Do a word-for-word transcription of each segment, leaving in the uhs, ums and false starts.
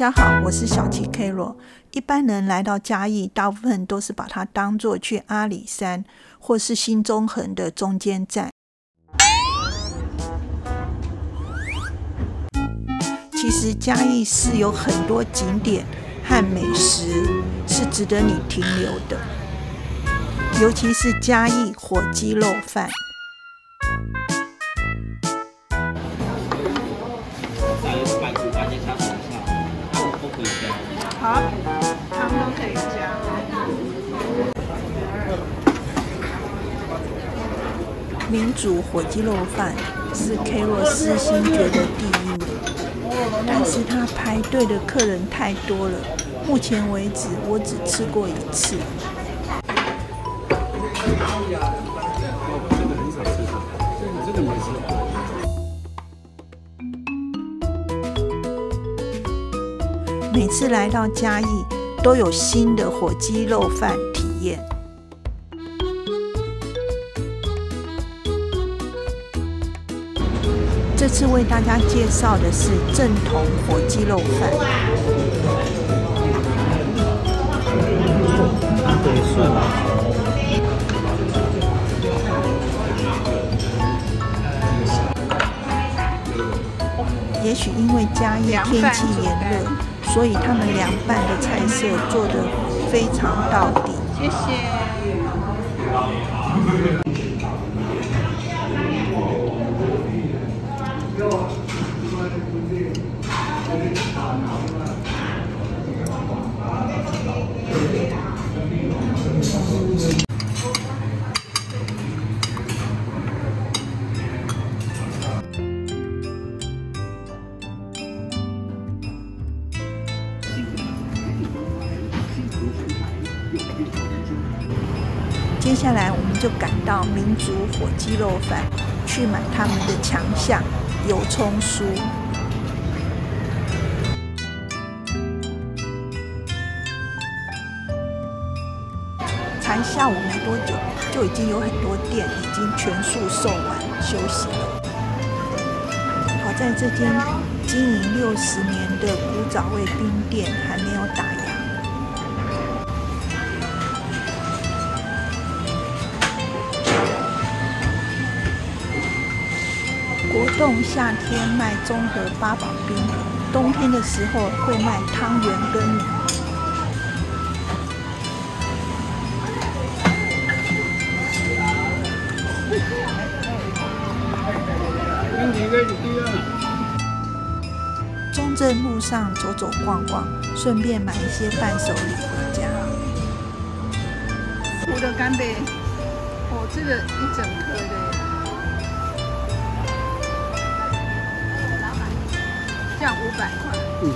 家好，我是小七 K 罗。一般人来到嘉义，大部分都是把它当作去阿里山或是新中横的中间站。其实嘉义市有很多景点和美食是值得你停留的，尤其是嘉义火鸡肉饭。 好，汤都可以加。 民主火鸡肉饭是 K 罗私心觉得第一名，但是他排队的客人太多了，目前为止我只吃过一次。每次来到嘉义，都有新的火鸡肉饭体验。这次为大家介绍的是正统火鸡肉饭。也许因为嘉义天气炎热，所以他们凉拌的菜色做得非常到底。 谢谢。 接下来我们就赶到民族火鸡肉饭，去买他们的强项油葱酥。才下午没多久，就已经有很多店已经全数售完休息了。好在这间经营六十年的古早味冰店还没有打烊。国栋夏天卖综合八宝冰，冬天的时候会卖汤圆跟米。中正路上走走逛逛，顺便买一些伴手礼回家。 湖的干贝，哦，这个一整颗的。这样五百块。嗯。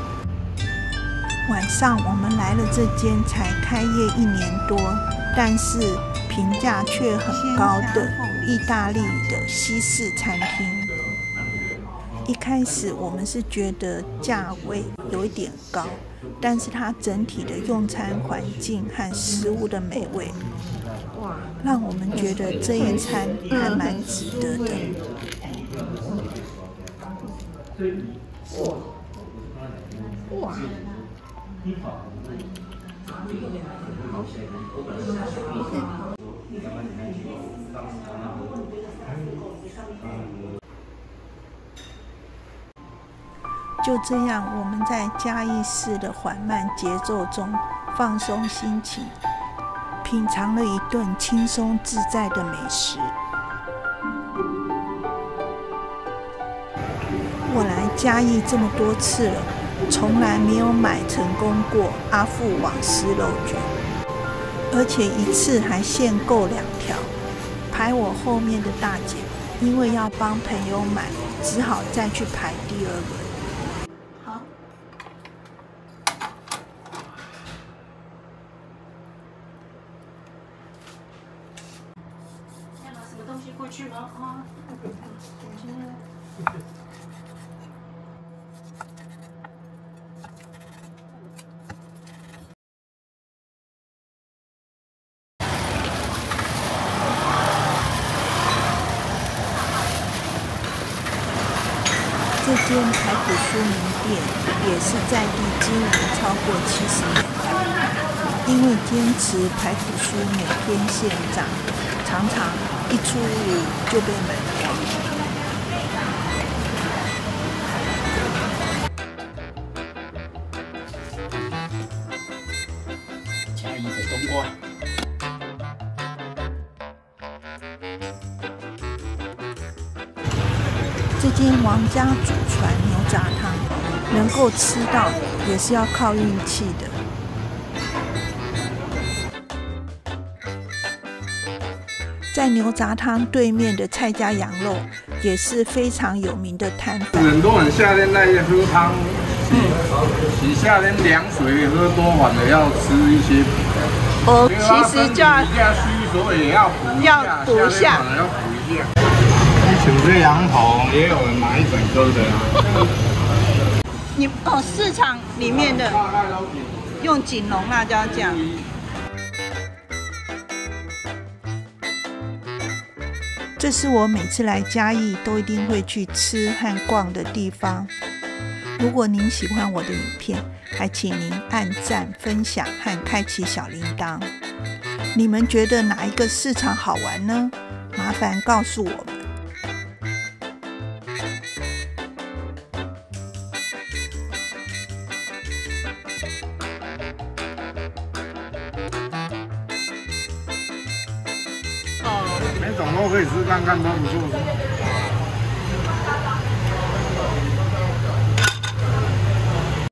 晚上我们来了这间才开业一年多，但是评价却很高的意大利的西式餐厅。一开始我们是觉得价位有一点高，但是它整体的用餐环境和食物的美味，让我们觉得这一餐还蛮值得的。哇！哇！就这样，我们在嘉义市的缓慢节奏中放松心情，品尝了一顿轻松自在的美食。我来嘉义这么多次了，从来没有买成功过阿富网丝肉卷，而且一次还限购两条。排我后面的大姐因为要帮朋友买，只好再去排第二轮。好， 要拿什么东西过去吗？啊，我现在。 这间排骨酥名店也是在地经营超过七十年了，因为坚持排骨酥每天现炸，常常一出炉就被买光。 嘉义的冬瓜。 这间王家祖传牛杂汤能够吃到，也是要靠运气的。在牛杂汤对面的蔡家羊肉也是非常有名的摊贩。 很多人夏天在喝汤，洗洗夏天凉水喝多，反而要吃一些补的。 哦，其实就要比较虚，所以要补一下。 要补一下， 反而要补一下。有些羊头也有人买一整颗的啊。 你哦，市场里面的用锦龙辣椒酱。这是我每次来嘉义都一定会去吃和逛的地方。如果您喜欢我的影片，还请您按赞、分享和开启小铃铛。你们觉得哪一个市场好玩呢？麻烦告诉我们。 每种都可以吃看看，都不错。